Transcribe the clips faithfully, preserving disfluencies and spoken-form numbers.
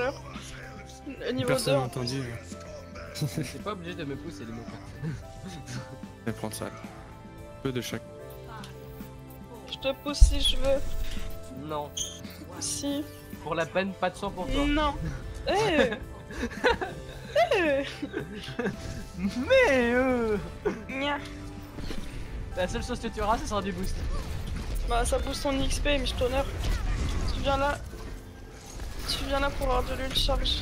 l'heure. Niveau Personne deux. n'a entendu. C'est pas obligé de me pousser les mots. Je vais prendre ça. Peu de chaque. Je te pousse si je veux. Non. Si. Pour la peine, pas de sang pour toi. Non. Eh. Eh. Mais euh... Nya. La seule chose que tu auras, ce sera du boost. Bah ça booste ton X P, mais je t'honneur. Tu viens là. Tu viens là pour avoir de l'ult charge.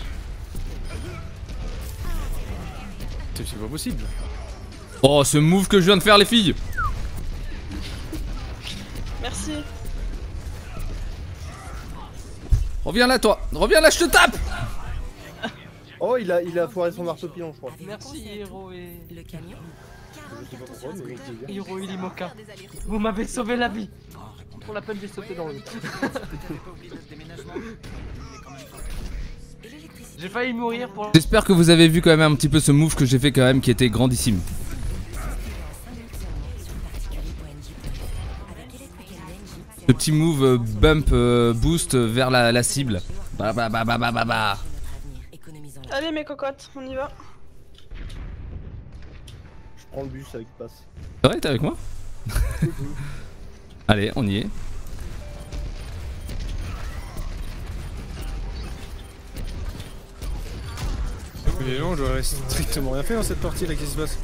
C'est pas possible. Oh, ce move que je viens de faire, les filles. Merci. Reviens là, toi. Reviens là, je te tape. Oh, il a, il a foiré son marteau pilon, je crois. Merci, Hiro et... Le camion. Je sais pas pourquoi, mais avec plaisir. Hiro et Limoka. Vous m'avez sauvé la vie. Pour la peine, j'ai sauté dans l'eau. J'ai failli mourir pour... J'espère que vous avez vu quand même un petit peu ce move que j'ai fait quand même qui était grandissime. Ce petit move euh, bump euh, boost vers la, la cible. Bah bah bah bah bah bah bah. Allez mes cocottes, on y va. Je prends le bus avec passe. C'est vrai, t'es avec moi? Allez, on y est. Mais non, j'aurais strictement rien fait dans cette partie là, qu'est-ce qui se passe?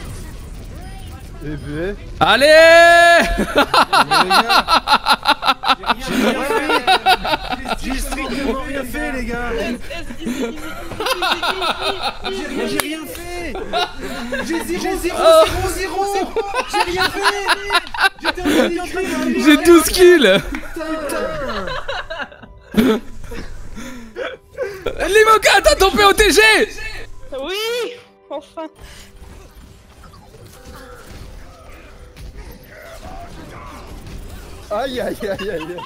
Eh ben... Allez. J'ai strictement rien fait les gars. J'ai rien fait. J'ai zéro zéro zéro. J'ai rien fait. J'étais en train de... J'ai douze kills. Limoka, t'as ton P O T G. Oui. Enfin. Aïe aïe aïe aïe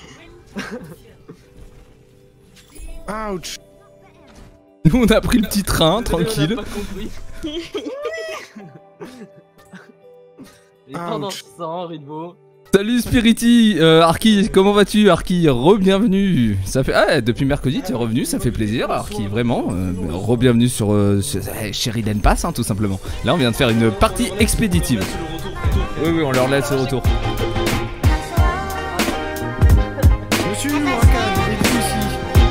aïe. Ouch. Nous on a pris le petit train, tranquille. On a pas compris. Et pendant ce temps, Ridvo. Salut Spirity, euh, Arki, comment vas-tu Arki? Re-bienvenue. Ça fait ah, depuis mercredi t'es revenu, ça fait plaisir Arki, vraiment. Euh, Re-bienvenue sur, euh, sur chez Riden Pass hein, tout simplement. Là on vient de faire une partie expéditive. Oui oui on leur laisse le retour. Monsieur Huracan, il est ici.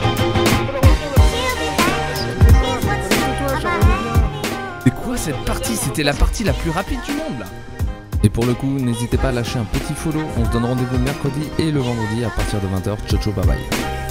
C'est quoi cette partie? C'était la partie la plus rapide du monde là. Et pour le coup, n'hésitez pas à lâcher un petit follow. On se donne rendez-vous mercredi et le vendredi à partir de vingt heures. Ciao ciao, bye bye.